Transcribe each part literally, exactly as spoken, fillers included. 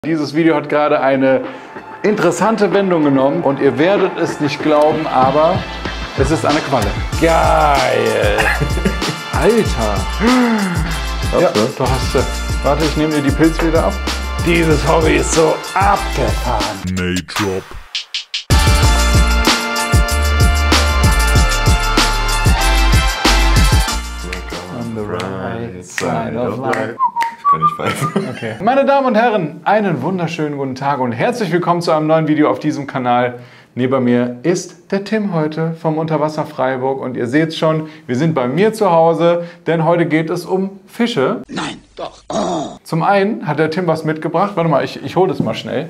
Dieses Video hat gerade eine interessante Wendung genommen und ihr werdet es nicht glauben, aber es ist eine Qualle. Geil! Alter! Ja, du hast sie. Warte, ich nehme dir die Pilze wieder ab. Dieses Hobby ist so abgefahren. Naydrop. On the right side of life. Kann ich pfeifen. Okay. Meine Damen und Herren, einen wunderschönen guten Tag und herzlich willkommen zu einem neuen Video auf diesem Kanal. Neben mir ist der Tim heute vom Unterwasser Freiburg und ihr seht schon, wir sind bei mir zu Hause, denn heute geht es um Fische. Nein, doch. Oh. Zum einen hat der Tim was mitgebracht. Warte mal, ich, ich hole das mal schnell.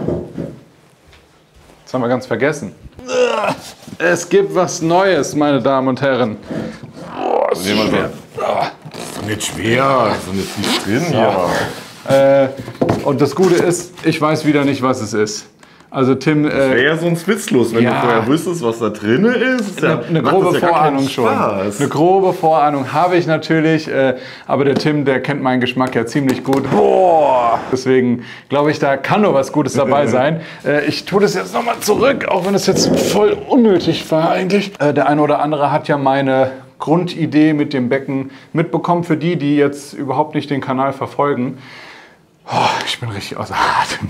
Das haben wir ganz vergessen. Es gibt was Neues, meine Damen und Herren. Boah, ist schwer. Das ist doch nicht schwer, so ist nicht drin hier. Äh, und das Gute ist, ich weiß wieder nicht, was es ist. Also Tim... Das wäre äh, ja sonst witzlos, wenn ja. du vorher wüsstest, was da drin ist. ist ja, Eine, eine grobe ja Vorahnung schon. Spaß. Eine grobe Vorahnung habe ich natürlich, äh, aber der Tim, der kennt meinen Geschmack ja ziemlich gut. Boah! Deswegen glaube ich, da kann nur was Gutes dabei sein. Äh, ich tue das jetzt nochmal zurück, auch wenn es jetzt voll unnötig war eigentlich. Äh, der eine oder andere hat ja meine Grundidee mit dem Becken mitbekommen. Für die, die jetzt überhaupt nicht den Kanal verfolgen. Oh, ich bin richtig außer Atem.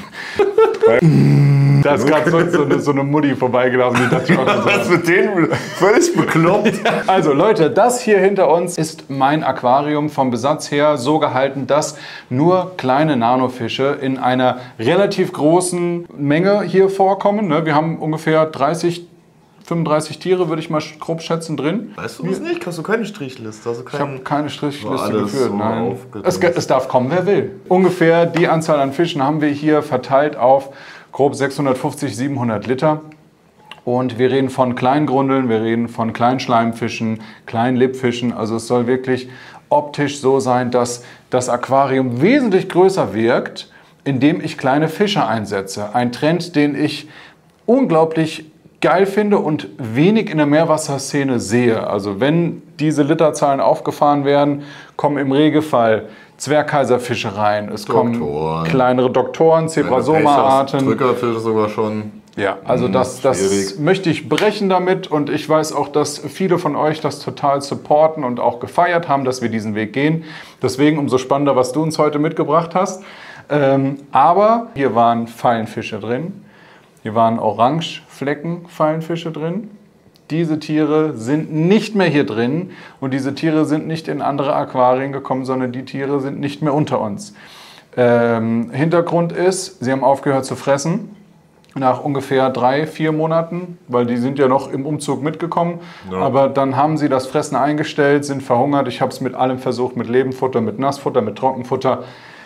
Da ist gerade so, so, eine, so eine Mutti vorbeigelaufen. Die dachte, oh, was mit denen? Völlig bekloppt. Also Leute, das hier hinter uns ist mein Aquarium vom Besatz her so gehalten, dass nur kleine Nanofische in einer relativ großen Menge hier vorkommen. Wir haben ungefähr dreißig, fünfunddreißig Tiere, würde ich mal grob schätzen, drin. Weißt du das nicht? Hast du keine Strichliste? Also kein, ich habe keine Strichliste alles geführt, so nein. Es, es darf kommen, wer will. Ungefähr die Anzahl an Fischen haben wir hier verteilt auf grob sechshundertfünfzig, siebenhundert Liter. Und wir reden von Kleingrundeln, wir reden von Kleinschleimfischen, Kleinlippfischen. Also es soll wirklich optisch so sein, dass das Aquarium wesentlich größer wirkt, indem ich kleine Fische einsetze. Ein Trend, den ich unglaublich geil finde und wenig in der Meerwasserszene sehe. Also wenn diese Literzahlen aufgefahren werden, kommen im Regelfall Zwergkaiserfische rein. Es Doktoren. kommen kleinere Doktoren, Zebrasoma-Arten. Drückerfische sogar schon. Ja, also das, das möchte ich brechen damit und ich weiß auch, dass viele von euch das total supporten und auch gefeiert haben, dass wir diesen Weg gehen. Deswegen umso spannender, was du uns heute mitgebracht hast. Ähm, aber hier waren Fallenfische drin. Hier waren Orangeflecken-Fallenfische drin. Diese Tiere sind nicht mehr hier drin und diese Tiere sind nicht in andere Aquarien gekommen, sondern die Tiere sind nicht mehr unter uns. Ähm, Hintergrund ist, sie haben aufgehört zu fressen nach ungefähr drei, vier Monaten, weil die sind ja noch im Umzug mitgekommen. Ja. Aber dann haben sie das Fressen eingestellt, sind verhungert. Ich habe es mit allem versucht, mit Lebendfutter, mit Nassfutter, mit Trockenfutter.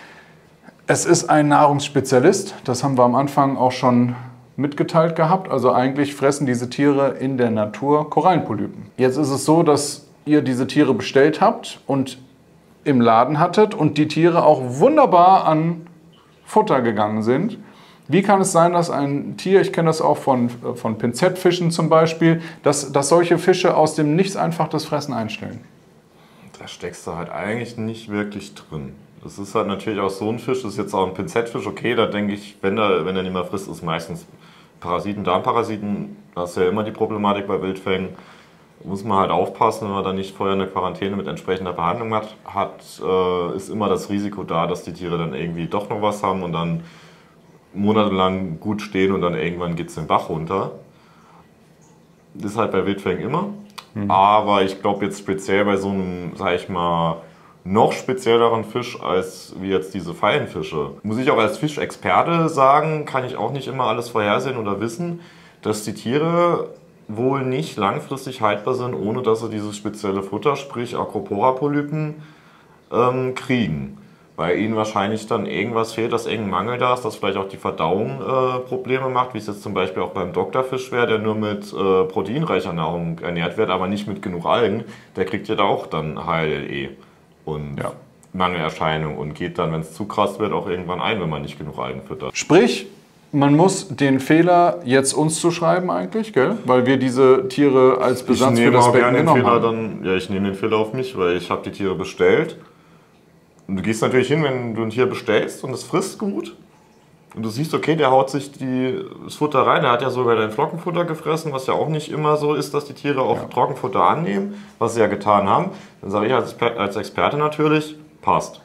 Es ist ein Nahrungsspezialist, das haben wir am Anfang auch schon mitgeteilt gehabt. Also eigentlich fressen diese Tiere in der Natur Korallenpolypen. Jetzt ist es so, dass ihr diese Tiere bestellt habt und im Laden hattet und die Tiere auch wunderbar an Futter gegangen sind. Wie kann es sein, dass ein Tier, ich kenne das auch von, von Pinzettfischen zum Beispiel, dass, dass solche Fische aus dem Nichts einfach das Fressen einstellen? Da steckst du halt eigentlich nicht wirklich drin. Das ist halt natürlich auch so ein Fisch, das ist jetzt auch ein Pinzettfisch, okay, da denke ich, wenn er, wenn er nicht mehr frisst, ist meistens Parasiten, Darmparasiten, das ist ja immer die Problematik bei Wildfängen. Muss man halt aufpassen, wenn man da nicht vorher eine Quarantäne mit entsprechender Behandlung hat, hat äh, ist immer das Risiko da, dass die Tiere dann irgendwie doch noch was haben und dann monatelang gut stehen und dann irgendwann geht es den Bach runter. Das ist halt bei Wildfängen immer, mhm. aber ich glaube jetzt speziell bei so einem, sag ich mal, noch spezielleren Fisch als wie jetzt diese Fallenfische. Muss ich auch als Fischexperte sagen, kann ich auch nicht immer alles vorhersehen oder wissen, dass die Tiere wohl nicht langfristig haltbar sind, ohne dass sie dieses spezielle Futter, sprich Acropora-Polypen, ähm, kriegen. Bei ihnen wahrscheinlich dann irgendwas fehlt, dass irgendein Mangel da ist, dass vielleicht auch die Verdauung äh, Probleme macht, wie es jetzt zum Beispiel auch beim Doktorfisch wäre, der nur mit äh, proteinreicher Nahrung ernährt wird, aber nicht mit genug Algen. Der kriegt ja da auch dann H L L E. Und ja. Mangelerscheinung und geht dann, wenn es zu krass wird, auch irgendwann ein, wenn man nicht genug Algen füttert. Sprich, man muss den Fehler jetzt uns zuschreiben eigentlich, gell? Weil wir diese Tiere als Besatz für das Becken genommen haben. Dann, ja, ich nehme den Fehler auf mich, weil ich habe die Tiere bestellt. Und du gehst natürlich hin, wenn du ein Tier bestellst und es frisst gut, Und du siehst, okay, der haut sich die, das Futter rein, der hat ja sogar dein Flockenfutter gefressen, was ja auch nicht immer so ist, dass die Tiere auch ja. Trockenfutter annehmen, was sie ja getan haben. Dann sage ich als, als Experte natürlich, passt.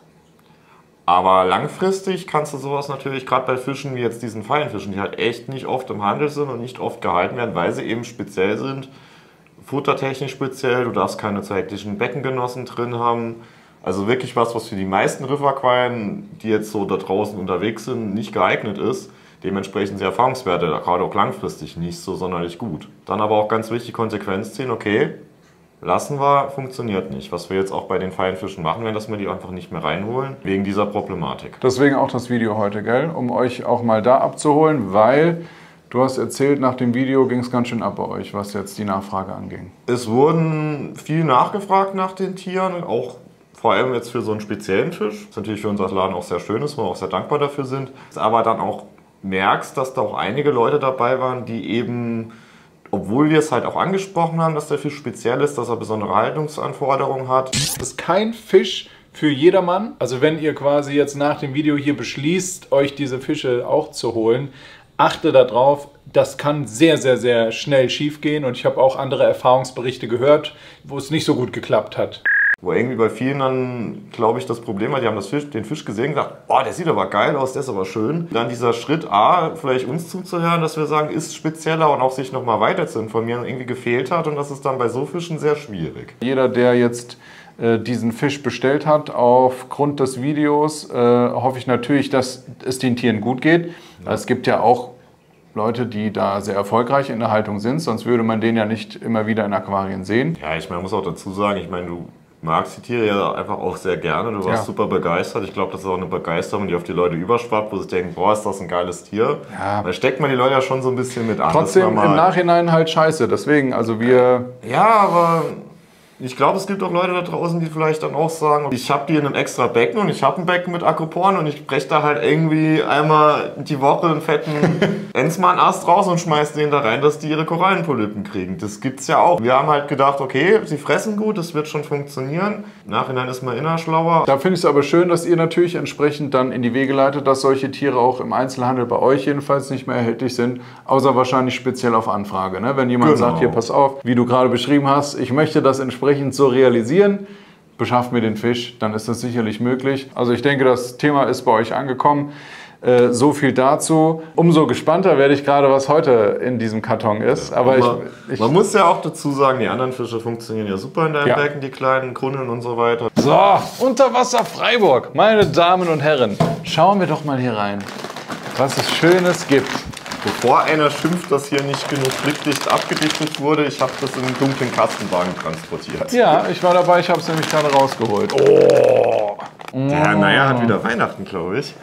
Aber langfristig kannst du sowas natürlich, gerade bei Fischen wie jetzt diesen Feilenfischen, die halt echt nicht oft im Handel sind und nicht oft gehalten werden, weil sie eben speziell sind, futtertechnisch speziell, du darfst keine zeitlichen Beckengenossen drin haben. Also wirklich was, was für die meisten Riffquallen, die jetzt so da draußen unterwegs sind, nicht geeignet ist. Dementsprechend sind die Erfahrungswerte, gerade auch langfristig, nicht so sonderlich gut. Dann aber auch ganz wichtig, Konsequenz ziehen, okay, lassen wir, funktioniert nicht. Was wir jetzt auch bei den Feilenfischen machen werden, dass wir die einfach nicht mehr reinholen, wegen dieser Problematik. Deswegen auch das Video heute, gell? Um euch auch mal da abzuholen, weil du hast erzählt, nach dem Video ging es ganz schön ab bei euch, was jetzt die Nachfrage anging. Es wurden viel nachgefragt nach den Tieren, auch vor allem jetzt für so einen speziellen Fisch. Was natürlich für unseren Laden auch sehr schön ist, wo wir auch sehr dankbar dafür sind. Aber dann auch merkst, dass da auch einige Leute dabei waren, die eben, obwohl wir es halt auch angesprochen haben, dass der Fisch speziell ist, dass er besondere Haltungsanforderungen hat. Das ist kein Fisch für jedermann. Also wenn ihr quasi jetzt nach dem Video hier beschließt, euch diese Fische auch zu holen, achte darauf, das kann sehr, sehr, sehr schnell schief gehen. Und ich habe auch andere Erfahrungsberichte gehört, wo es nicht so gut geklappt hat. Wo irgendwie bei vielen dann, glaube ich, das Problem war, die haben das Fisch, den Fisch gesehen und gesagt, oh, der sieht aber geil aus, der ist aber schön. Dann dieser Schritt A, vielleicht uns zuzuhören, dass wir sagen, ist spezieller und auch sich nochmal weiter zu informieren, irgendwie gefehlt hat. Und das ist dann bei so Fischen sehr schwierig. Jeder, der jetzt äh, diesen Fisch bestellt hat, aufgrund des Videos, äh, hoffe ich natürlich, dass es den Tieren gut geht. Ja. Es gibt ja auch Leute, die da sehr erfolgreich in der Haltung sind, sonst würde man den ja nicht immer wieder in Aquarien sehen. Ja, ich meine, muss auch dazu sagen, ich meine, du magst die Tiere ja einfach auch sehr gerne, du warst ja. super begeistert. Ich glaube, das ist auch eine Begeisterung, die auf die Leute überschwappt, wo sie denken, boah, ist das ein geiles Tier. Ja. Da steckt man die Leute ja schon so ein bisschen mit an. Trotzdem im Nachhinein halt scheiße, deswegen, also wir... Ja, aber ich glaube, es gibt auch Leute da draußen, die vielleicht dann auch sagen, ich habe die in einem extra Becken und ich habe ein Becken mit Aquaporen und ich breche da halt irgendwie einmal die Woche einen fetten Enzmann-Ast raus und schmeiße den da rein, dass die ihre Korallenpolypen kriegen. Das gibt's ja auch. Wir haben halt gedacht, okay, sie fressen gut, das wird schon funktionieren. Im Nachhinein ist man inner schlauer. Da finde ich es aber schön, dass ihr natürlich entsprechend dann in die Wege leitet, dass solche Tiere auch im Einzelhandel bei euch jedenfalls nicht mehr erhältlich sind, außer wahrscheinlich speziell auf Anfrage. Ne? Wenn jemand genau. sagt, hier pass auf, wie du gerade beschrieben hast, ich möchte das entsprechend so realisieren, beschafft mir den Fisch, dann ist das sicherlich möglich. Also ich denke, das Thema ist bei euch angekommen. Äh, so viel dazu. Umso gespannter werde ich gerade, was heute in diesem Karton ist. Aber man, ich, ich man muss ja auch dazu sagen, die anderen Fische funktionieren ja super in deinem ja. Becken, die kleinen Kruneln und so weiter. So, Unterwasser Freiburg, meine Damen und Herren, schauen wir doch mal hier rein, was es Schönes gibt. Bevor einer schimpft, dass hier nicht genug blickdicht abgedichtet wurde, ich habe das in einen dunklen Kastenwagen transportiert. Ja, ich war dabei, ich habe es nämlich gerade rausgeholt. Oh! Der Herr Neier hat wieder Weihnachten, glaube ich.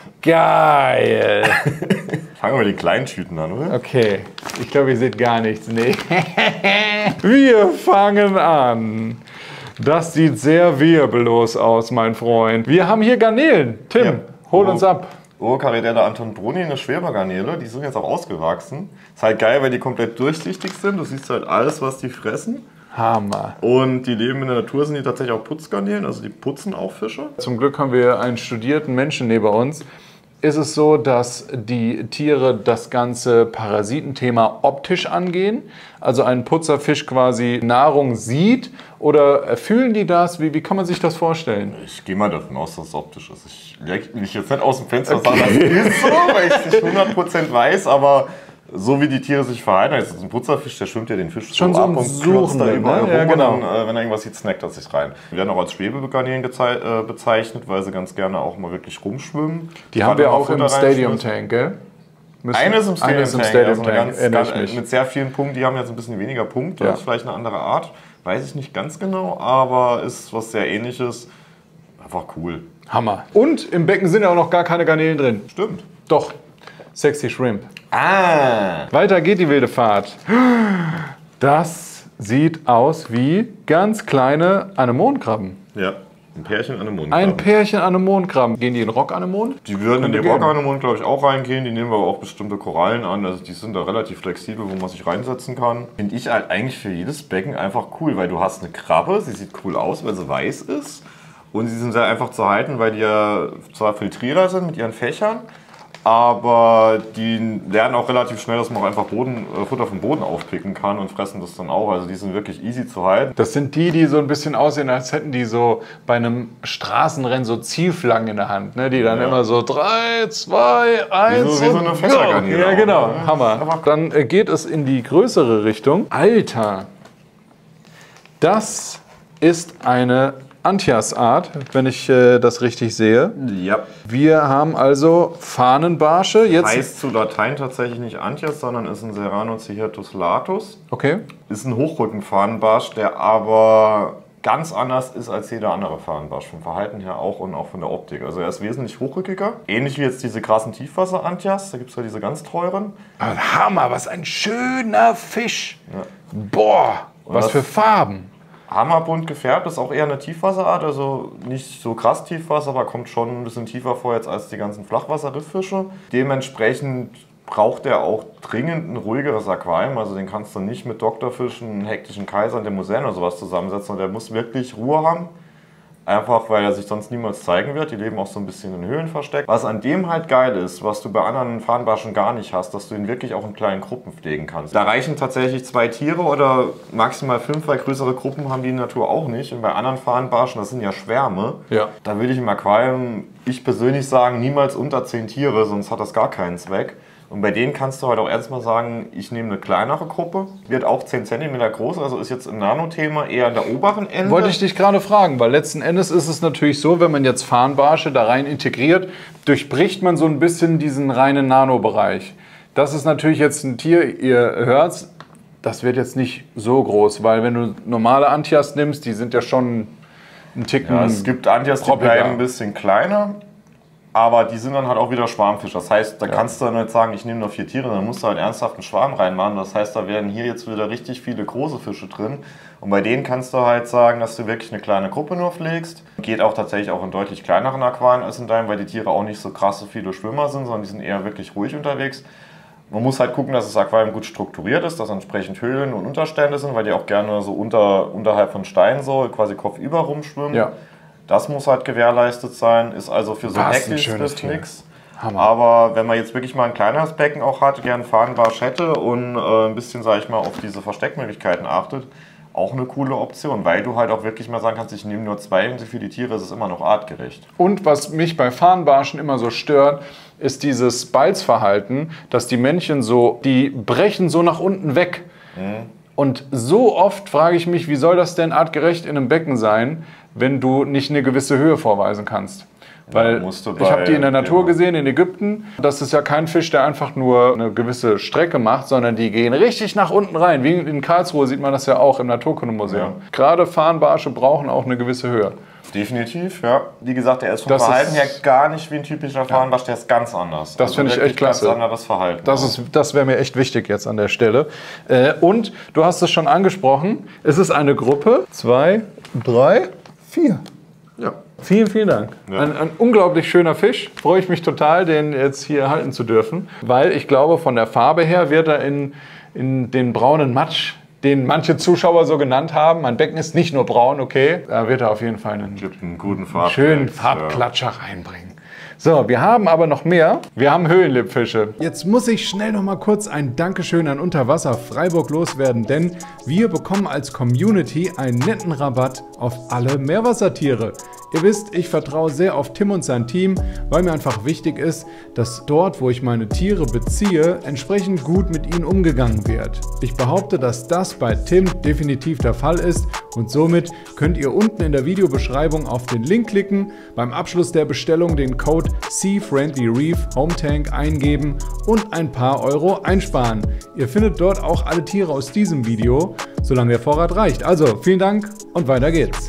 Geil! Fangen wir die kleinen Tüten an, oder? Okay, ich glaube, ihr seht gar nichts. Nee. Wir fangen an. Das sieht sehr wirbellos aus, mein Freund. Wir haben hier Garnelen. Tim, ja. hol uns ab. Oocaridella antonbruni, eine Schwebergarnele, die sind jetzt auch ausgewachsen. Ist halt geil, weil die komplett durchsichtig sind. Du siehst halt alles, was die fressen. Hammer. Und die leben in der Natur, sind die tatsächlich auch Putzgarnelen, also die putzen auch Fische. Zum Glück haben wir einen studierten Menschen neben uns. Ist es so, dass die Tiere das ganze Parasitenthema optisch angehen? Also ein Putzerfisch quasi Nahrung sieht oder fühlen die das? Wie, wie kann man sich das vorstellen? Ich gehe mal davon aus, dass es optisch ist. Ich lege mich jetzt nicht aus dem Fenster okay. sagen, das ist so, weil ich es nicht hundert Prozent weiß, aber so wie die Tiere sich verhalten, jetzt ist ein Putzerfisch, der schwimmt ja den Fisch schon so, so ab und suchen, da überall ne? Ja, rum genau. und dann, äh, wenn er irgendwas sieht, snackt er sich rein. Die werden auch als Schwebegarnelen äh, bezeichnet, weil sie ganz gerne auch mal wirklich rumschwimmen. Die haben wir auch im Stadium Tank, gell? Müssen Eines im Stadium, Eines im Tank, Stadium also Tank, ganz, ganz, mit sehr vielen Punkten. Die haben jetzt ein bisschen weniger Punkte, ja. Das ist vielleicht eine andere Art. Weiß ich nicht ganz genau, aber ist was sehr Ähnliches. Einfach cool. Hammer. Und im Becken sind ja auch noch gar keine Garnelen drin. Stimmt. Doch. Sexy Shrimp. Ah. Weiter geht die wilde Fahrt. Das sieht aus wie ganz kleine Anemonenkrabben. Ja, ein Pärchen Anemonenkrabben. Ein Pärchen Anemonenkrabben. Gehen die in Rockanemonen? Die würden in die Rockanemonen, glaube ich, auch reingehen. Die nehmen aber auch bestimmte Korallen an. Also die sind da relativ flexibel, wo man sich reinsetzen kann. Finde ich halt eigentlich für jedes Becken einfach cool, weil du hast eine Krabbe, sie sieht cool aus, weil sie weiß ist. Und sie sind sehr einfach zu halten, weil die ja zwar Filtrierer sind mit ihren Fächern, aber die lernen auch relativ schnell, dass man auch einfach Boden, äh, Futter vom Boden aufpicken kann und fressen das dann auch. Also die sind wirklich easy zu halten. Das sind die, die so ein bisschen aussehen, als hätten die so bei einem Straßenrennen so Zielflaggen in der Hand, ne? Die dann ja. immer so drei, zwei, eins wie so, wie so eine Fässergarnele. Ja, genau, ne? Hammer. Dann äh, geht es in die größere Richtung. Alter, das ist eine Anthias-Art, wenn ich äh, das richtig sehe. Ja. Wir haben also Fahnenbarsche. Jetzt heißt zu Latein tatsächlich nicht Anthias, sondern ist ein Serranocihirtus latus. Okay. Ist ein Hochrückenfahnenbarsch, der aber ganz anders ist als jeder andere Fahnenbarsch. Vom Verhalten her auch und auch von der Optik. Also er ist wesentlich hochrückiger. Ähnlich wie jetzt diese krassen Tiefwasser-Anthias. Da gibt es ja diese ganz teuren. Aber Hammer, was ein schöner Fisch. Ja. Boah, und was für Farben. Hammerbunt gefärbt, ist auch eher eine Tiefwasserart, also nicht so krass Tiefwasser, aber kommt schon ein bisschen tiefer vor jetzt als die ganzen Flachwasser-Rifffische. Dementsprechend braucht er auch dringend ein ruhigeres Aquarium, also den kannst du nicht mit Doktorfischen, hektischen Kaisern, der Museen oder sowas zusammensetzen, und der muss wirklich Ruhe haben. Einfach, weil er sich sonst niemals zeigen wird. Die leben auch so ein bisschen in Höhlen versteckt. Was an dem halt geil ist, was du bei anderen Fahnenbarschen gar nicht hast, dass du ihn wirklich auch in kleinen Gruppen pflegen kannst. Da reichen tatsächlich zwei Tiere oder maximal fünf, weil größere Gruppen haben die in der Natur auch nicht. Und bei anderen Fahnenbarschen, das sind ja Schwärme, ja. da würde ich im Aquarium, ich persönlich sagen, niemals unter zehn Tiere, sonst hat das gar keinen Zweck. Und bei denen kannst du halt auch erstmal sagen, ich nehme eine kleinere Gruppe, wird auch zehn Zentimeter groß, also ist jetzt im Nano-Thema eher an der oberen Ende. Wollte ich dich gerade fragen, weil letzten Endes ist es natürlich so, wenn man jetzt Fahnenbarsche da rein integriert, durchbricht man so ein bisschen diesen reinen Nano-Bereich. Das ist natürlich jetzt ein Tier, ihr hört, das wird jetzt nicht so groß, weil wenn du normale Anthias nimmst, die sind ja schon ein Ticken. Ja, es gibt Anthias, die bleiben ein bisschen kleiner. Aber die sind dann halt auch wieder Schwarmfisch. Das heißt, da ja. kannst du dann nicht sagen, ich nehme nur vier Tiere, dann musst du halt ernsthaft einen Schwarm reinmachen. Das heißt, da werden hier jetzt wieder richtig viele große Fische drin. Und bei denen kannst du halt sagen, dass du wirklich eine kleine Gruppe nur pflegst. Geht auch tatsächlich auch in deutlich kleineren Aquarien als in deinem, weil die Tiere auch nicht so krasse viele Schwimmer sind, sondern die sind eher wirklich ruhig unterwegs. Man muss halt gucken, dass das Aquarium gut strukturiert ist, dass entsprechend Höhlen und Unterstände sind, weil die auch gerne so unter, unterhalb von Steinen so quasi kopfüber rumschwimmen. Ja. Das muss halt gewährleistet sein, ist also für so Heckis nichts. Aber wenn man jetzt wirklich mal ein kleineres Becken auch hat, gern Fahnenbarsch hätte und äh, ein bisschen, sage ich mal, auf diese Versteckmöglichkeiten achtet, auch eine coole Option, weil du halt auch wirklich mal sagen kannst, ich nehme nur zwei und für die Tiere ist es immer noch artgerecht. Und was mich bei Fahnenbarschen immer so stört, ist dieses Balzverhalten, dass die Männchen so, die brechen so nach unten weg. Mhm. Und so oft frage ich mich, wie soll das denn artgerecht in einem Becken sein, wenn du nicht eine gewisse Höhe vorweisen kannst? Weil ja, ich habe die in der Natur ja. gesehen, in Ägypten. Das ist ja kein Fisch, der einfach nur eine gewisse Strecke macht, sondern die gehen richtig nach unten rein. Wie in Karlsruhe sieht man das ja auch im Naturkundemuseum. Ja. Gerade Fahnenbarsche brauchen auch eine gewisse Höhe. Definitiv, ja. Wie gesagt, der ist vom das Verhalten ist, her gar nicht wie ein typischer Fahnenbarsch, der ist ganz anders. Das also finde ich echt klasse. Ganz anderes Verhalten. Das, ist, das wäre mir echt wichtig jetzt an der Stelle. Äh, und du hast es schon angesprochen, es ist eine Gruppe, zwei, drei, vier. Ja. Vielen, vielen Dank. Ja. Ein, ein unglaublich schöner Fisch. Freue ich mich total, den jetzt hier halten zu dürfen. Weil ich glaube, von der Farbe her wird er in, in den braunen Matsch, den manche Zuschauer so genannt haben. Mein Becken ist nicht nur braun, okay. Da wird er auf jeden Fall einen, einen guten Farb schönen Farbklatscher ja. reinbringen. So, wir haben aber noch mehr. Wir haben Höhlenlippfische. Jetzt muss ich schnell noch mal kurz ein Dankeschön an Unterwasser Freiburg loswerden, denn wir bekommen als Community einen netten Rabatt auf alle Meerwassertiere. Ihr wisst, ich vertraue sehr auf Tim und sein Team, weil mir einfach wichtig ist, dass dort, wo ich meine Tiere beziehe, entsprechend gut mit ihnen umgegangen wird. Ich behaupte, dass das bei Tim definitiv der Fall ist und somit könnt ihr unten in der Videobeschreibung auf den Link klicken, beim Abschluss der Bestellung den Code Sea Friendly Reef Home Tank eingeben und ein paar Euro einsparen. Ihr findet dort auch alle Tiere aus diesem Video, solange der Vorrat reicht. Also vielen Dank und weiter geht's.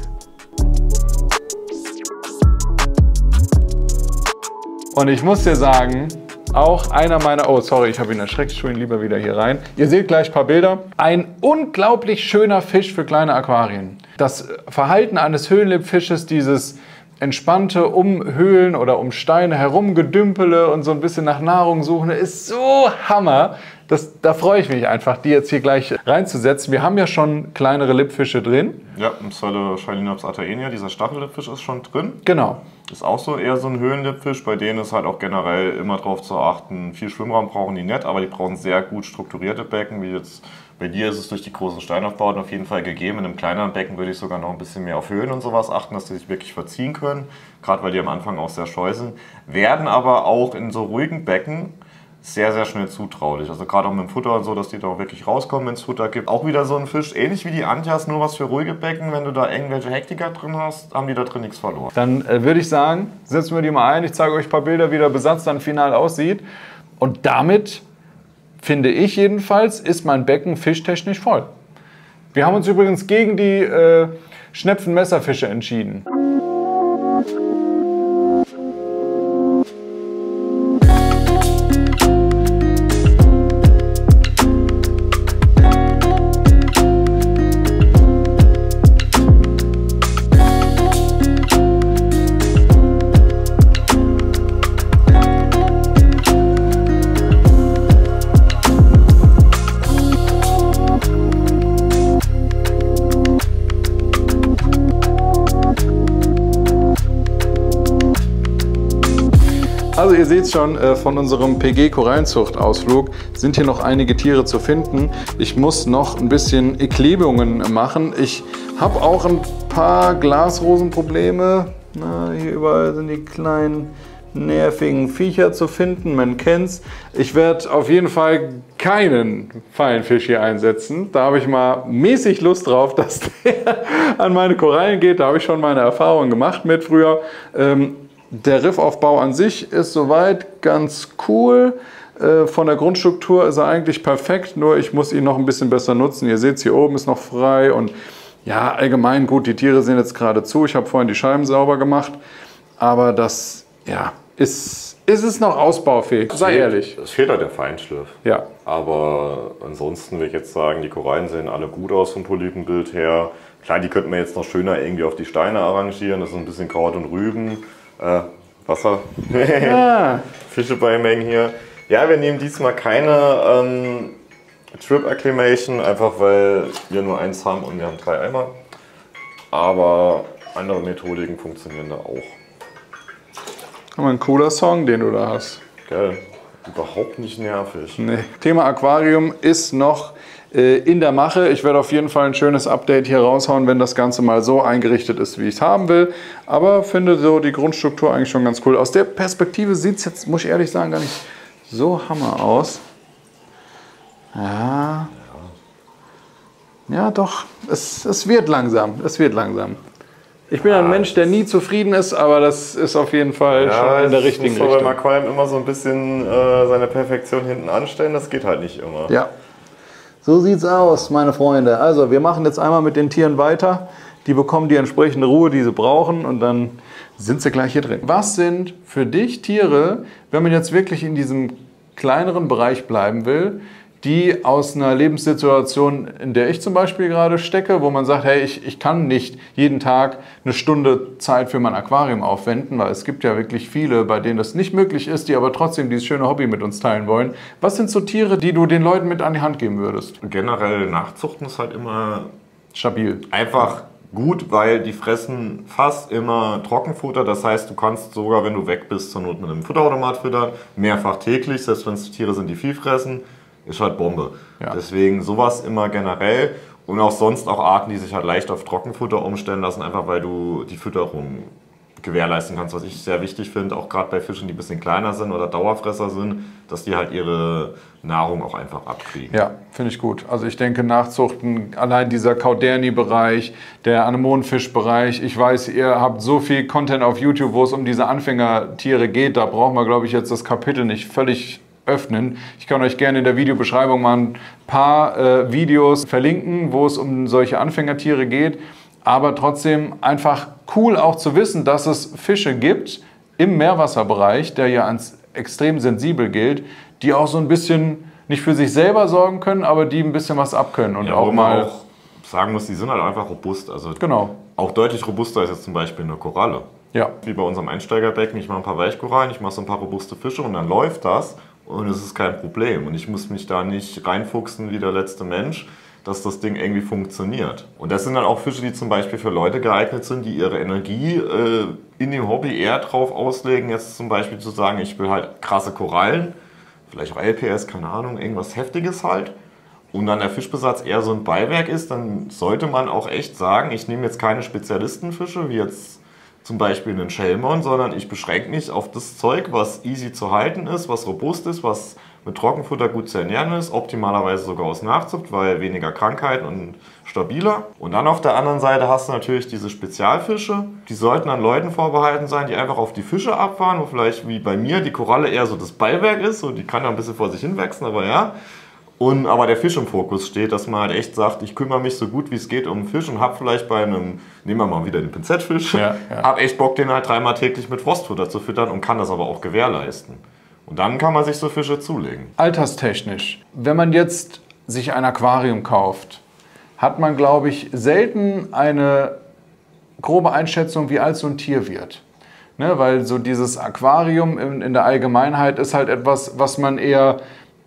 Und ich muss dir sagen, auch einer meiner... Oh, sorry, ich habe ihn erschreckt. Ich tue ihn lieber wieder hier rein. Ihr seht gleich ein paar Bilder. Ein unglaublich schöner Fisch für kleine Aquarien. Das Verhalten eines Höhlenlippfisches, dieses entspannte um Höhlen oder um Steine herumgedümpele und so ein bisschen nach Nahrung suchen, ist so Hammer. Das, da freue ich mich einfach, die jetzt hier gleich reinzusetzen. Wir haben ja schon kleinere Lippfische drin. Ja, ein Pseudo-Schalinops ataenia, dieser Stachellippfisch ist schon drin. Genau. Ist auch so eher so ein Höhenlippfisch, bei denen ist halt auch generell immer darauf zu achten, viel Schwimmraum brauchen die nicht, aber die brauchen sehr gut strukturierte Becken, wie jetzt bei dir ist es durch die großen Steinaufbauten auf jeden Fall gegeben. In einem kleineren Becken würde ich sogar noch ein bisschen mehr auf Höhen und sowas achten, dass die sich wirklich verziehen können, gerade weil die am Anfang auch sehr scheu sind, werden aber auch in so ruhigen Becken sehr, sehr schnell zutraulich. Also gerade auch mit dem Futter und so, dass die da auch wirklich rauskommen, wenn es Futter gibt. Auch wieder so ein Fisch, ähnlich wie die Antjas, nur was für ruhige Becken. Wenn du da irgendwelche Hektiker drin hast, haben die da drin nichts verloren. Dann äh, würde ich sagen, setzen wir die mal ein. Ich zeige euch ein paar Bilder, wie der Besatz dann final aussieht. Und damit, finde ich jedenfalls, ist mein Becken fischtechnisch voll. Wir haben uns übrigens gegen die äh, Schnepfen-Messerfische entschieden. Also ihr seht schon, von unserem P G Korallenzucht-Ausflug sind hier noch einige Tiere zu finden. Ich muss noch ein bisschen Klebungen machen. Ich habe auch ein paar Glasrosenprobleme. Na, hier überall sind die kleinen nervigen Viecher zu finden, man kennt's. Ich werde auf jeden Fall keinen Pfeilenfisch hier einsetzen. Da habe ich mal mäßig Lust drauf, dass der an meine Korallen geht. Da habe ich schon meine Erfahrungen gemacht mit früher. Ähm, Der Riffaufbau an sich ist soweit ganz cool. Von der Grundstruktur ist er eigentlich perfekt, nur ich muss ihn noch ein bisschen besser nutzen. Ihr seht, hier oben ist noch frei und ja, allgemein gut, die Tiere sehen jetzt gerade zu. Ich habe vorhin die Scheiben sauber gemacht, aber das ja, ist, ist es noch ausbaufähig, sei fehlt, ehrlich. Es fehlt halt der Feinschliff. Ja. Aber ansonsten will ich jetzt sagen, die Korallen sehen alle gut aus vom Polypenbild her. Klar, die könnten wir jetzt noch schöner irgendwie auf die Steine arrangieren. Das ist ein bisschen Kraut und Rüben. Äh, Wasser, ja. Fische beimengen hier. Ja, wir nehmen diesmal keine ähm, Trip Acclimation, einfach weil wir nur eins haben und wir haben drei Eimer. Aber andere Methodiken funktionieren da auch. Aber ein cooler Song, den du da hast. Geil, überhaupt nicht nervig. Nee. Thema Aquarium ist noch äh, in der Mache. Ich werde auf jeden Fall ein schönes Update hier raushauen, wenn das Ganze mal so eingerichtet ist, wie ich es haben will. Aber finde so die Grundstruktur eigentlich schon ganz cool. Aus der Perspektive sieht es jetzt, muss ich ehrlich sagen, gar nicht so hammer aus. Ja, ja doch, es, es wird langsam, es wird langsam. Ich bin ja, ein Mensch, der nie zufrieden ist, aber das ist auf jeden Fall ja, schon in der richtigen Richtung. Man muss beim Aquarium immer so ein bisschen äh, seine Perfektion hinten anstellen, das geht halt nicht immer. Ja, so sieht's aus, meine Freunde. Also wir machen jetzt einmal mit den Tieren weiter. Die bekommen die entsprechende Ruhe, die sie brauchen und dann sind sie gleich hier drin. Was sind für dich Tiere, wenn man jetzt wirklich in diesem kleineren Bereich bleiben will, die aus einer Lebenssituation, in der ich zum Beispiel gerade stecke, wo man sagt, hey, ich, ich kann nicht jeden Tag eine Stunde Zeit für mein Aquarium aufwenden, weil es gibt ja wirklich viele, bei denen das nicht möglich ist, die aber trotzdem dieses schöne Hobby mit uns teilen wollen. Was sind so Tiere, die du den Leuten mit an die Hand geben würdest? Generell Nachzuchten ist halt immer stabil. Einfach gut, weil die fressen fast immer Trockenfutter. Das heißt, du kannst sogar, wenn du weg bist, zur Not mit einem Futterautomat füttern, mehrfach täglich, selbst wenn es Tiere sind, die viel fressen. Ist halt Bombe. Ja. Deswegen sowas immer generell und auch sonst auch Arten, die sich halt leicht auf Trockenfutter umstellen lassen, einfach weil du die Fütterung gewährleisten kannst. Was ich sehr wichtig finde, auch gerade bei Fischen, die ein bisschen kleiner sind oder Dauerfresser sind, dass die halt ihre Nahrung auch einfach abkriegen. Ja, finde ich gut. Also ich denke, Nachzuchten, allein dieser Cauderni-Bereich, der Anemonenfisch-Bereich. Ich weiß, ihr habt so viel Content auf YouTube, wo es um diese Anfängertiere geht. Da brauchen wir, glaube ich, jetzt das Kapitel nicht völlig öffnen. Ich kann euch gerne in der Videobeschreibung mal ein paar äh, Videos verlinken, wo es um solche Anfängertiere geht. Aber trotzdem einfach cool auch zu wissen, dass es Fische gibt im Meerwasserbereich, der ja als extrem sensibel gilt, die auch so ein bisschen nicht für sich selber sorgen können, aber die ein bisschen was abkönnen. Und ja, auch mal auch sagen muss, die sind halt einfach robust. Also genau. Auch deutlich robuster ist jetzt zum Beispiel eine Koralle. Ja. Wie bei unserem Einsteigerbecken, ich mache ein paar Weichkorallen, ich mache so ein paar robuste Fische und dann läuft das. Und es ist kein Problem. Und ich muss mich da nicht reinfuchsen wie der letzte Mensch. dass das Ding irgendwie funktioniert. Und das sind dann auch Fische, die zum Beispiel für Leute geeignet sind, die ihre Energie äh, in dem Hobby eher drauf auslegen, jetzt zum Beispiel zu sagen, ich will halt krasse Korallen, vielleicht auch L P S, keine Ahnung, irgendwas Heftiges halt. Und dann der Fischbesatz eher so ein Beiwerk ist, dann sollte man auch echt sagen, ich nehme jetzt keine Spezialistenfische, wie jetzt zum Beispiel einen Schelmon, sondern ich beschränke mich auf das Zeug, was easy zu halten ist, was robust ist, was mit Trockenfutter gut zu ernähren ist, optimalerweise sogar aus Nachzucht, weil weniger Krankheiten und stabiler. Und dann auf der anderen Seite hast du natürlich diese Spezialfische, die sollten an Leuten vorbehalten sein, die einfach auf die Fische abfahren, wo vielleicht wie bei mir die Koralle eher so das Beiwerk ist und die kann ja ein bisschen vor sich hin wachsen, aber ja. Und aber der Fisch im Fokus steht, dass man halt echt sagt, ich kümmere mich so gut wie es geht um den Fisch und habe vielleicht bei einem, nehmen wir mal wieder den Pinzettfisch, ja, ja. habe echt Bock, den halt dreimal täglich mit Frostfutter zu füttern und kann das aber auch gewährleisten. Und dann kann man sich so Fische zulegen. Alterstechnisch, wenn man jetzt sich ein Aquarium kauft, hat man, glaube ich, selten eine grobe Einschätzung, wie alt so ein Tier wird. Ne, weil so dieses Aquarium in, in der Allgemeinheit ist halt etwas, was man eher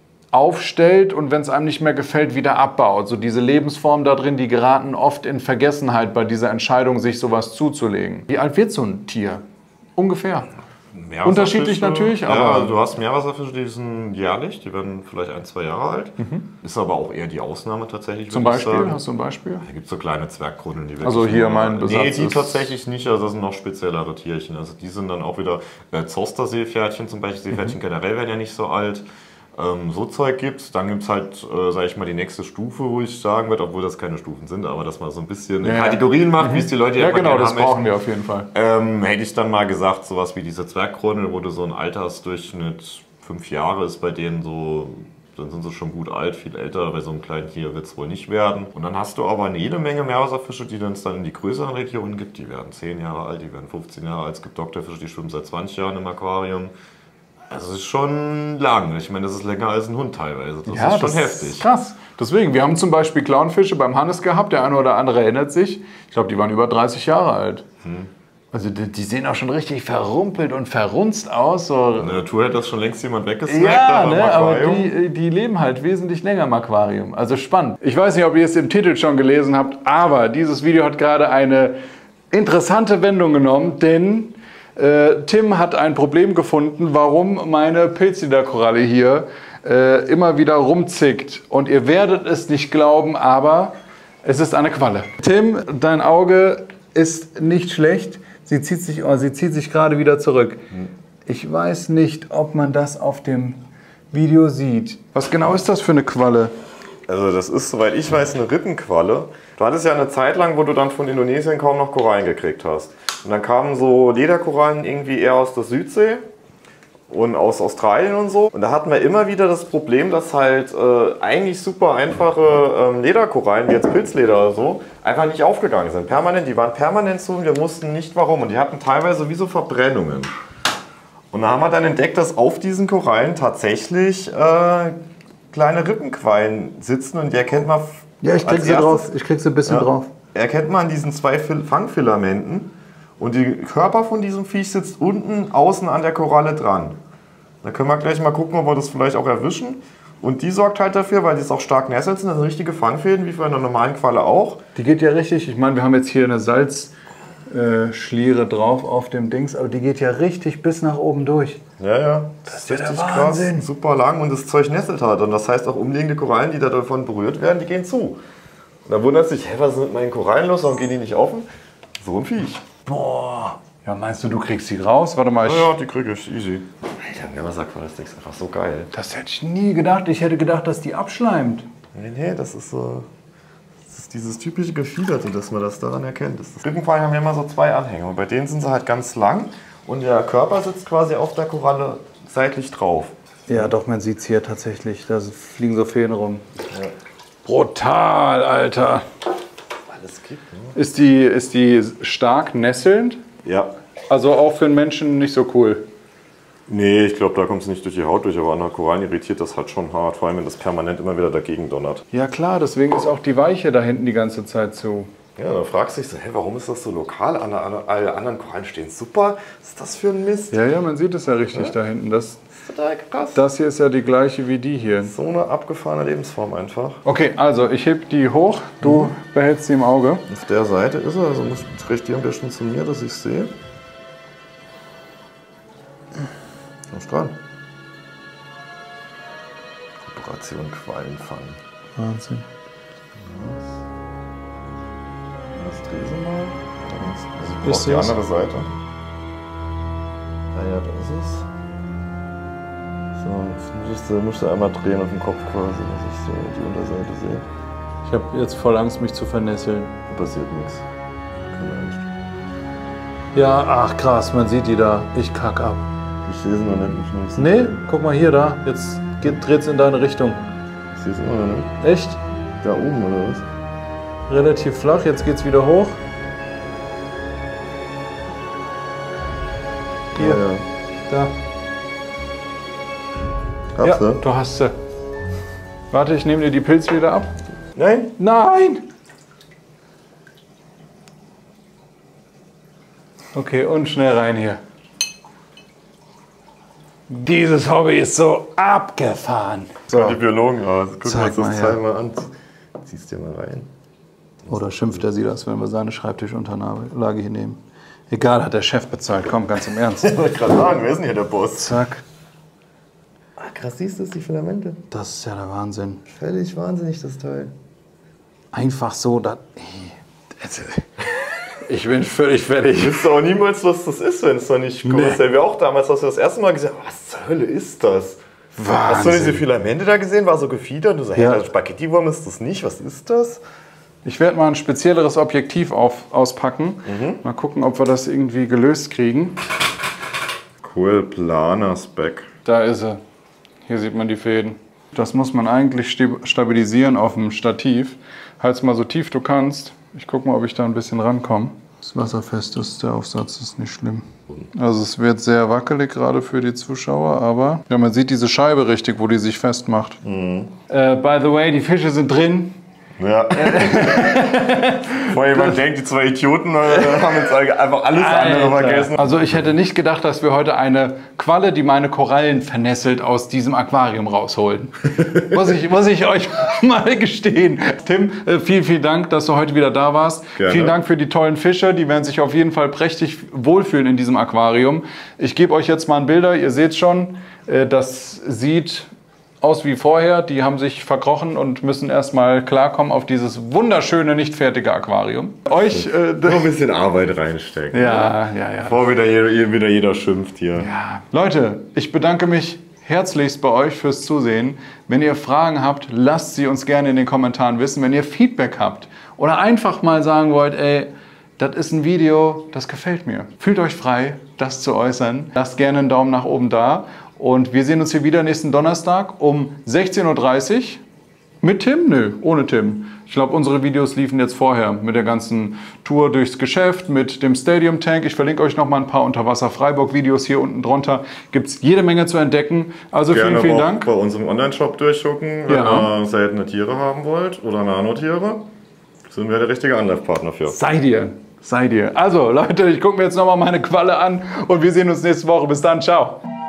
aufstellt und wenn es einem nicht mehr gefällt, wieder abbaut. So diese Lebensformen da drin, die geraten oft in Vergessenheit bei dieser Entscheidung, sich sowas zuzulegen. Wie alt wird so ein Tier? Ungefähr. Unterschiedlich natürlich, aber... Ja, also du hast Meerwasserfische, die sind jährlich, die werden vielleicht ein, zwei Jahre alt. Mhm. Ist aber auch eher die Ausnahme tatsächlich. Zum Beispiel? Hast du ein Beispiel? Da gibt es so kleine Zwergkruddeln, die wirklich... Also hier mein Besatz Nee, die ist tatsächlich nicht, also das sind noch speziellere Tierchen. Also die sind dann auch wieder äh, Zoster-Seepferdchen zum Beispiel. Seepferdchen mhm. generell werden ja nicht so alt. Ähm, so Zeug gibt es. Dann gibt es halt, äh, sage ich mal, die nächste Stufe, wo ich sagen würde, obwohl das keine Stufen sind, aber dass man so ein bisschen ja, Kategorien macht, mhm. wie es die Leute ja genau, das brauchen wir auf jeden Fall. Ähm, hätte ich dann mal gesagt, sowas wie diese Zwergkrone, wo du so ein Altersdurchschnitt fünf Jahre ist bei denen so, dann sind sie schon gut alt, viel älter, bei so einem kleinen Tier wird es wohl nicht werden. Und dann hast du aber eine jede Menge Meerwasserfische, die dann es dann in die größeren Regionen gibt, die werden zehn Jahre alt, die werden fünfzehn Jahre alt, es gibt Doktorfische, die schwimmen seit zwanzig Jahren im Aquarium. Also es ist schon lang. Ich meine, das ist länger als ein Hund teilweise. Das ja, ist schon das heftig. Ist krass. Deswegen, wir haben zum Beispiel Clownfische beim Hannes gehabt. Der eine oder andere erinnert sich. Ich glaube, die waren über dreißig Jahre alt. Hm. Also die, die sehen auch schon richtig verrumpelt und verrunzt aus. So. In der Natur hätte das schon längst jemand weggesnackt. Ja, ne, aber die, die leben halt wesentlich länger im Aquarium. Also spannend. Ich weiß nicht, ob ihr es im Titel schon gelesen habt, aber dieses Video hat gerade eine interessante Wendung genommen, denn Äh, Tim hat ein Problem gefunden, warum meine Pilzliederkoralle hier äh, immer wieder rumzickt. Und ihr werdet es nicht glauben, aber es ist eine Qualle. Tim, dein Auge ist nicht schlecht. Sie zieht sich, oh, sie zieht sich gerade wieder zurück. Ich weiß nicht, ob man das auf dem Video sieht. Was genau ist das für eine Qualle? Also das ist, soweit ich weiß, eine Rippenqualle. Du hattest ja eine Zeit lang, wo du dann von Indonesien kaum noch Korallen gekriegt hast. Und dann kamen so Lederkorallen irgendwie eher aus der Südsee und aus Australien und so. Und da hatten wir immer wieder das Problem, dass halt äh, eigentlich super einfache ähm, Lederkorallen, wie jetzt Pilzleder oder so, einfach nicht aufgegangen sind. Permanent, die waren permanent zu und wir wussten nicht warum. Und die hatten teilweise wie so Verbrennungen. Und da haben wir dann entdeckt, dass auf diesen Korallen tatsächlich äh, kleine Rippenquallen sitzen und die erkennt man. Ja, ich krieg sie drauf. Ich krieg sie ein bisschen ja, drauf. Erkennt man an diesen zwei Fangfilamenten. Und der Körper von diesem Viech sitzt unten außen an der Koralle dran. Da können wir gleich mal gucken, ob wir das vielleicht auch erwischen. Und die sorgt halt dafür, weil die es auch stark nässelt sind, das sind richtige Fangfäden, wie für eine normalen Qualle auch. Die geht ja richtig, ich meine, wir haben jetzt hier eine Salzschliere drauf auf dem Dings, aber die geht ja richtig bis nach oben durch. Ja, ja. Das, das ist richtig ja krass, super lang und das Zeug nässelt halt. Und das heißt auch umliegende Korallen, die da davon berührt werden, die gehen zu. Und da wundert sich, hä, was ist mit meinen Korallen los, warum gehen die nicht offen? So ein Viech. Boah. Ja, meinst du, du kriegst sie raus? Warte mal. Ich ja, ja, die krieg ich. Easy. Alter, Meerwasserqualle ist einfach so geil. Das hätte ich nie gedacht. Ich hätte gedacht, dass die abschleimt. Nee, nee, das ist so... Das ist dieses typische Gefiederte, dass man das daran erkennt. Das Rippenquallen haben ja immer so zwei Anhänge. Und bei denen sind sie halt ganz lang. Und der Körper sitzt quasi auf der Koralle seitlich drauf. Ja, doch, man sieht es hier tatsächlich. Da fliegen so Fäden rum. Ja. Brutal, Alter. Alles gibt, ne? Ist die, ist die stark nesselnd? Ja. Also auch für einen Menschen nicht so cool? Nee, ich glaube, da kommt es nicht durch die Haut durch, aber an der Korallen irritiert das halt schon hart, vor allem wenn das permanent immer wieder dagegen donnert. Ja klar, deswegen ist auch die Weiche da hinten die ganze Zeit zu. Ja, da fragst du dich so, hey, warum ist das so lokal? Alle, alle, alle anderen Korallen stehen super. Was ist das für ein Mist? Ja, ja, man sieht es ja richtig ja? da hinten. Das, das ist total krass. Das hier ist ja die gleiche wie die hier. So eine abgefahrene Lebensform einfach. Okay, also ich heb die hoch, du mhm. behältst sie im Auge. Auf der Seite ist er, also muss ich recht hier ein bisschen zu mir, dass ich es sehe. Was dran? Operation Quallenfang. Wahnsinn. Das dreh sie mal. Also ich brauche die andere Seite. Ah ja, da ist es. So, jetzt musst du, musst du einmal drehen auf dem Kopf quasi, dass ich so die Unterseite sehe. Ich habe jetzt voll Angst, mich zu vernesseln. Da passiert nichts. Keine Angst. Ja, ach krass, man sieht die da. Ich kack ab. Ich sehe sie noch nicht. Nee, sehen. Guck mal hier, da. Jetzt dreht es in deine Richtung. Ich sehe es immer noch nicht. Echt? Da oben oder was? Relativ flach, jetzt geht's wieder hoch. Hier. Ja, ja. Da. Hab's, ja, ne? du hast sie. Warte, ich nehme dir die Pilze wieder ab. Nein? Nein! Okay, und schnell rein hier. Dieses Hobby ist so abgefahren. So. Die Biologen aus. Guck Zeig mal, das mal, ja. mal an. Ziehst dir mal rein. Oder schimpft er sie das, wenn wir seine Schreibtischunterlage hier nehmen? Egal, hat der Chef bezahlt. Komm, ganz im Ernst. Ich wollte gerade sagen, wer ist denn hier der Boss? Zack. Ah, krass, siehst du das, die Filamente? Das ist ja der Wahnsinn. Völlig wahnsinnig, das Teil. Einfach so, das... Ich bin völlig fertig. Ich wüsste auch niemals, was das ist, wenn es noch nicht kommt. Nee. Wir auch damals, als wir das erste Mal gesehen haben, was zur Hölle ist das? Wahnsinn. Hast du diese Filamente da gesehen? War so gefiedert? Du sagst, ja. hey, Spaghetti-Wurm ist das nicht? Was ist das? Ich werde mal ein spezielleres Objektiv auf, auspacken. Mhm. Mal gucken, ob wir das irgendwie gelöst kriegen. Cool, Planer Spec. Da ist er. Hier sieht man die Fäden. Das muss man eigentlich stabilisieren auf dem Stativ. Halt's mal so tief du kannst. Ich gucke mal, ob ich da ein bisschen rankomme. Das wasserfest ist, der Aufsatz ist nicht schlimm. Also es wird sehr wackelig gerade für die Zuschauer, aber ja, man sieht diese Scheibe richtig, wo die sich festmacht. Mhm. Äh, by the way, die Fische sind drin. Ja. Bevor jemand denkt, die zwei Idioten äh, haben jetzt einfach alles Alter. andere vergessen. Also ich hätte nicht gedacht, dass wir heute eine Qualle, die meine Korallen vernesselt, aus diesem Aquarium rausholen. muss, ich, muss ich euch mal gestehen. Tim, äh, vielen, vielen Dank, dass du heute wieder da warst. Gerne. Vielen Dank für die tollen Fische. Die werden sich auf jeden Fall prächtig wohlfühlen in diesem Aquarium. Ich gebe euch jetzt mal Bilder. Ihr seht schon, äh, das sieht aus wie vorher. Die haben sich verkrochen und müssen erstmal klarkommen auf dieses wunderschöne, nicht fertige Aquarium. Euch äh, noch ein bisschen Arbeit reinstecken. Ja, ja, ja. Bevor wieder jeder, wieder jeder schimpft hier. Ja. Leute, ich bedanke mich herzlichst bei euch fürs Zusehen. Wenn ihr Fragen habt, lasst sie uns gerne in den Kommentaren wissen. Wenn ihr Feedback habt oder einfach mal sagen wollt, ey, das ist ein Video, das gefällt mir. Fühlt euch frei, das zu äußern. Lasst gerne einen Daumen nach oben da. Und wir sehen uns hier wieder nächsten Donnerstag um sechzehn Uhr dreißig. Mit Tim? Nö, ohne Tim. Ich glaube, unsere Videos liefen jetzt vorher mit der ganzen Tour durchs Geschäft, mit dem Stadium Tank. Ich verlinke euch noch mal ein paar Unterwasser-Freiburg-Videos hier unten drunter. Gibt es jede Menge zu entdecken. Also Gerne vielen, vielen auch Dank. Bei unserem Online-Shop durchgucken, wenn Ja. ihr seltene Tiere haben wollt oder Nanotiere. Sind wir der richtige Anlaufpartner für. Seid ihr. Seid ihr. Also Leute, ich gucke mir jetzt noch mal meine Qualle an und wir sehen uns nächste Woche. Bis dann, ciao.